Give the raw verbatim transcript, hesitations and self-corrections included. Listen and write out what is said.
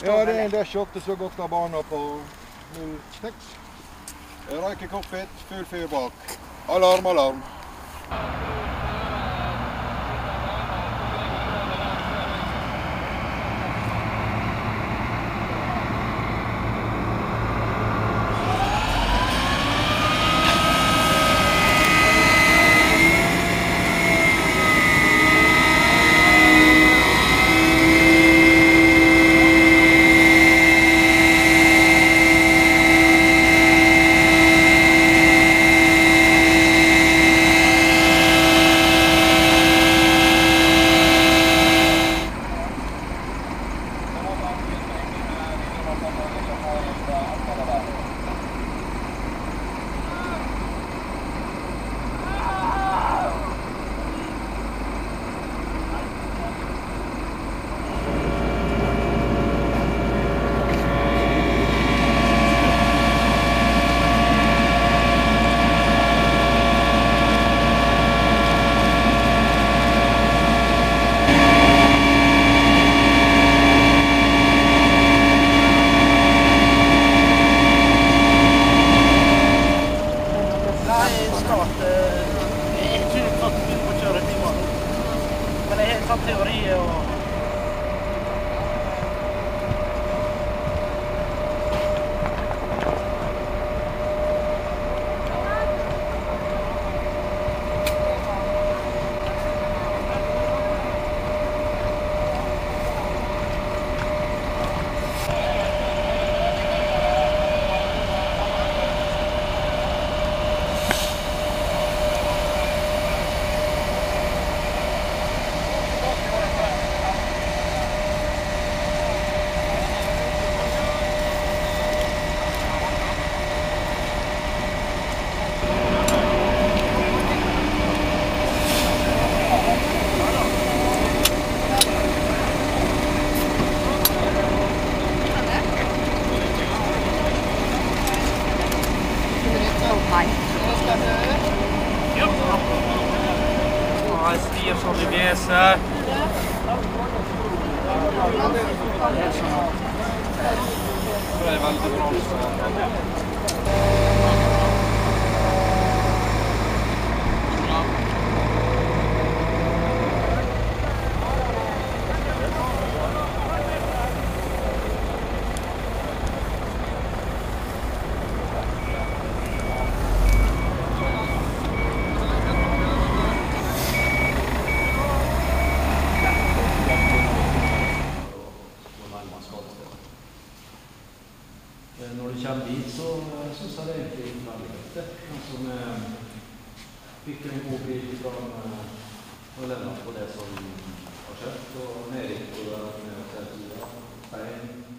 Ja, det er en dash åtte som gått av banen på null seks. Røyk i cockpit, full fyr bak. Alarm, alarm. Teori og jeg stier som vi leser. Det er veldig bra. Når du kommer dit, så synes jeg det egentlig er veldig godt. Altså, vi fikk en god bit fra Lennart på det som har skjedd, og Erik på det med å se tida, Stein.